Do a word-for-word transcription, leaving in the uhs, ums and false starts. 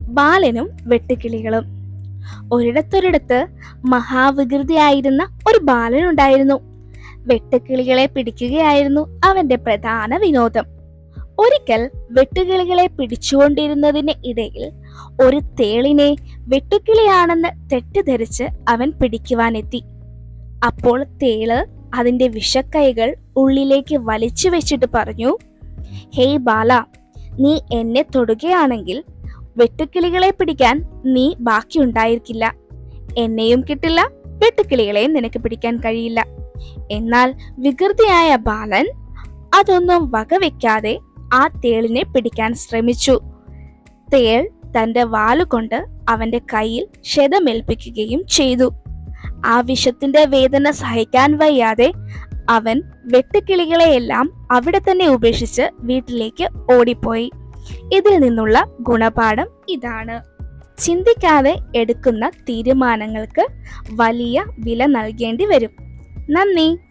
ബാലനും വെട്ടുക്കിളികളും. ഒരിടത്തൊരിടത്ത് മഹാവികൃതിയായിരുന്ന ഒരു ബാലനുണ്ടായിരുന്നു. വെട്ടുക്കിളികളെ പിടിക്കുകയായിരുന്നു അവന്റെ പ്രധാന വിനോദം. ഒരിക്കൽ വെട്ടുകിളികളെ പിടിച്ചുകൊണ്ടിരുന്നതിന് ഇടയിൽ ഒരു തേളിനെ വെട്ടുക്കിളിയാണെന്ന് തെറ്റിദ്ധരിച്ച് അവൻ പിടിക്കുവാനെത്തി. അപ്പോൾ തേള് അതിന്റെ വിഷക്കൈകൾ ഉള്ളിലേക്ക് വലിച്ചു വെച്ചിട്ട് പറഞ്ഞു, ഹേയ് ബാല, നീ എന്നെ തൊടുകയാണെങ്കിൽ വെട്ടുക്കിളികളെ പിടിക്കാൻ നീ ബാക്കിയുണ്ടായിരിക്കില്ല. എന്നെയും കിട്ടില്ല, വെട്ടുക്കിളികളെയും നിനക്ക് പിടിക്കാൻ കഴിയില്ല. എന്നാൽ വികൃതിയായ ബാലൻ അതൊന്നും വകവെക്കാതെ ആ തേളിനെ പിടിക്കാൻ ശ്രമിച്ചു. തേൾ തന്റെ വാലുകൊണ്ട് അവന്റെ കയ്യിൽ ക്ഷതമേൽപ്പിക്കുകയും ചെയ്തു. ആ വിഷത്തിന്റെ വേദന സഹിക്കാൻ വയ്യാതെ അവൻ വെട്ടുക്കിളികളെയെല്ലാം അവിടെ തന്നെ ഉപേക്ഷിച്ച് വീട്ടിലേക്ക് ഓടിപ്പോയി. ഇതിൽ നിന്നുള്ള ഗുണപാഠം ഇതാണ്: ചിന്തിക്കാതെ എടുക്കുന്ന തീരുമാനങ്ങൾക്ക് വലിയ വില നൽകേണ്ടി വരും. നന്ദി.